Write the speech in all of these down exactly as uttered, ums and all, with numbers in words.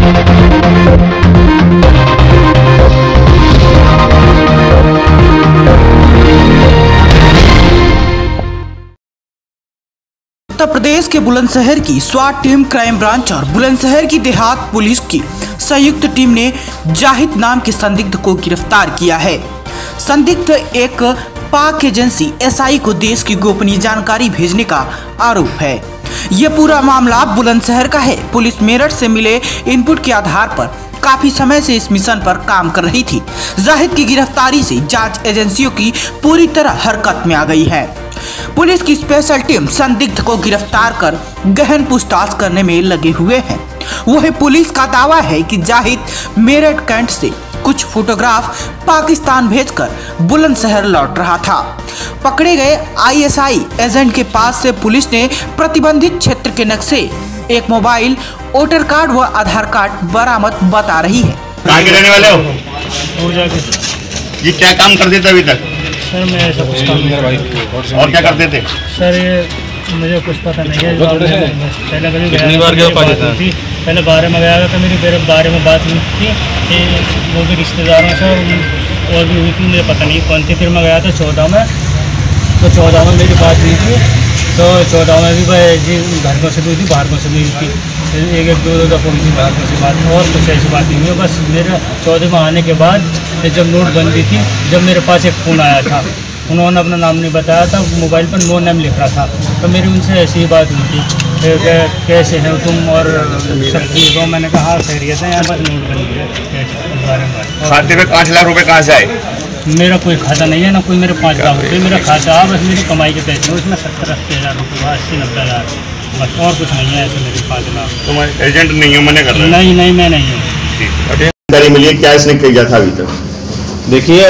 उत्तर प्रदेश के बुलंदशहर की स्वाट team, crime branch और बुलंदशहर की देहात पुलिस की संयुक्त टीम ने जाहिद नाम के संदिग्ध को गिरफ्तार किया है। संदिग्ध एक पाक एजेंसी एसआई को देश की गोपनीय जानकारी भेजने का आरोप है। ये पूरा मामला बुलंदशहर का है। पुलिस मेरठ से मिले इनपुट के आधार पर काफी समय से इस मिशन पर काम कर रही थी। जाहिद की गिरफ्तारी से जांच एजेंसियों की पूरी तरह हरकत में आ गई है। पुलिस की स्पेशल टीम संदिग्ध को गिरफ्तार कर गहन पूछताछ करने में लगे हुए हैं। वही पुलिस का दावा है कि जाहिद मेरठ कैंट से कुछ फोटोग्राफ पाकिस्तान भेजकर बुलंदशहर लौट रहा था। पकड़े गए आईएसआई एजेंट के पास से पुलिस ने प्रतिबंधित क्षेत्र के नक्शे, एक मोबाइल, वोटर कार्ड व आधार कार्ड बरामद बता रही है। कहाँ के रहने वाले हो? ये क्या काम करते थे अभी तक? सर मैं ऐसा कुछ काम नहीं करता। और क्या करते थे? सर ये मुझे कुछ पता नहीं है। पहले कभी कितनी बार गया पाकिस्तान? थी पहले बारह में गया था, मेरी मेरे बारे में बात हुई थी कि वो भी रिश्तेदारों से और भी हुई थी, मुझे पता नहीं कौन सी। फिर मैं गया था चौदह में, तो चौदह में मेरी बात हुई थी। तो चौदह में भी भाई जी घर से भी थी, बाहर से भी हुई थी। एक एक दो दो दफ़ा हुई थी बाहर से बात, और कुछ ऐसी बात नहीं हुई। बस मेरे चौदह में आने के बाद जब नोटबंदी थी, जब मेरे पास एक फ़ोन आया था, उन्होंने अपना नाम नहीं बताया था, मोबाइल पर नो नेम लिखा था। तो मेरी उनसे ऐसी ही बात हुई थी, कैसे हैं तुम और सब ठीक हो। मैंने कहा खैरियत है, यहाँ पर नोटबंदी है इस बारे में। खाते में पाँच लाख रुपए कहाँ से आए? मेरा कोई खाता नहीं है ना कोई, मेरे पाँच लाख रुपये मेरा खाता है। बस मेरी कमाई के पैसे, उसमें सत्तर अस्सी हज़ार रुपये, अस्सी नब्बे हज़ार, बस और कुछ नहीं है ऐसे मेरे पाँच लाख। तुम एजेंट नहीं हो, मैंने कर रहा है? नहीं नहीं मैं नहीं हूँ। जानकारी मिली है क्या इसने किया था अभी तक? देखिए,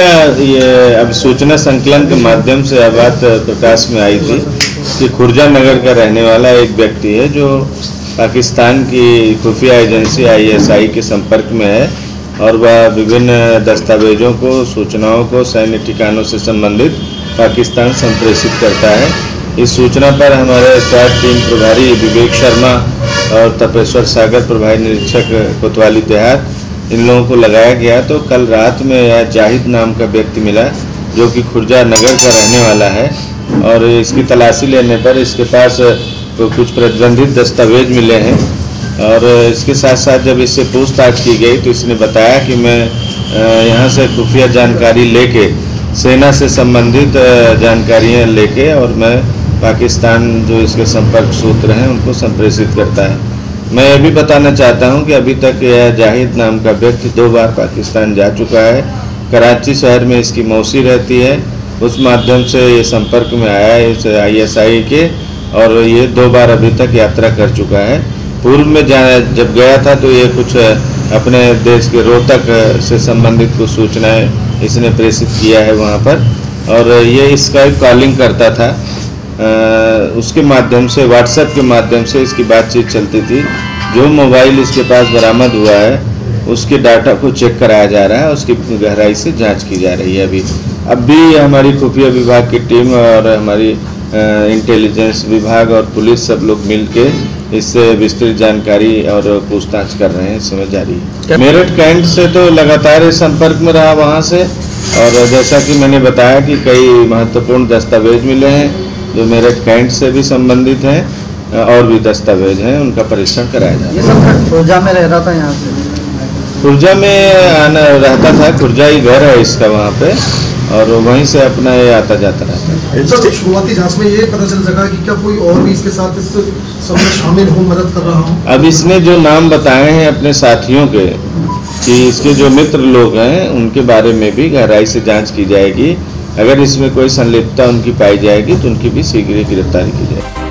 ये अब सूचना संकलन के माध्यम से यह बात प्रकाश में आई थी कि खुर्जा नगर का रहने वाला एक व्यक्ति है जो पाकिस्तान की खुफिया एजेंसी आईएसआई के संपर्क में है और वह विभिन्न दस्तावेजों को, सूचनाओं को सैन्य ठिकानों से संबंधित पाकिस्तान संप्रेषित करता है। इस सूचना पर हमारे स्वाट टीम प्रभारी विवेक शर्मा और तपेश्वर सागर प्रभारी निरीक्षक कोतवाली देहात, इन लोगों को लगाया गया। तो कल रात में यह जाहिद नाम का व्यक्ति मिला जो कि खुर्जा नगर का रहने वाला है, और इसकी तलाशी लेने पर इसके पास कुछ प्रतिबंधित दस्तावेज मिले हैं। और इसके साथ साथ जब इससे पूछताछ की गई तो इसने बताया कि मैं यहाँ से खुफिया जानकारी लेके, सेना से संबंधित जानकारियाँ लेके, और मैं पाकिस्तान जो इसके संपर्क सूत्र हैं उनको संप्रेषित करता है। मैं ये भी बताना चाहता हूं कि अभी तक यह जाहिद नाम का व्यक्ति दो बार पाकिस्तान जा चुका है। कराची शहर में इसकी मौसी रहती है, उस माध्यम से ये संपर्क में आया है इस आईएसआई के, और ये दो बार अभी तक यात्रा कर चुका है। पूर्व में जब गया था तो ये कुछ अपने देश के रोहतक से संबंधित कुछ सूचनाएं इसने प्रेषित किया है वहाँ पर, और ये इसका कॉलिंग करता था। आ, उसके माध्यम से, व्हाट्सएप के माध्यम से इसकी बातचीत चलती थी। जो मोबाइल इसके पास बरामद हुआ है उसके डाटा को चेक कराया जा रहा है, उसकी गहराई से जांच की जा रही है। अभी अब भी हमारी खुफिया विभाग की टीम और हमारी इंटेलिजेंस विभाग और पुलिस सब लोग मिलके इससे विस्तृत जानकारी और पूछताछ कर रहे हैं, इस समय जारी है। मेरठ कैंट से तो लगातार इस संपर्क में रहा वहाँ से, और जैसा कि मैंने बताया कि कई महत्वपूर्ण दस्तावेज मिले हैं जो मेरठ कैंट से भी संबंधित हैं, और भी दस्तावेज हैं, उनका परीक्षण कराया जा रहा है। ये सब खुर्जा में रह रहा था, यहाँ से खुर्जा में आना रहता था, खुर्जा ही घर है इसका वहाँ पे, और वहीं से अपना ये आता जाता रहता है। सर, शुरुआती जांच में ये पता चल सका कि क्या कोई और भी इसके साथ इस सब में शामिल हो, मदद कर रहा हो? अब इसने जो नाम बताए हैं अपने साथियों के, कि इसके जो मित्र लोग हैं उनके बारे में भी गहराई से जांच की जाएगी। अगर इसमें कोई संलिप्तता उनकी पाई जाएगी तो उनकी भी शीघ्र गिरफ्तारी की जाएगी।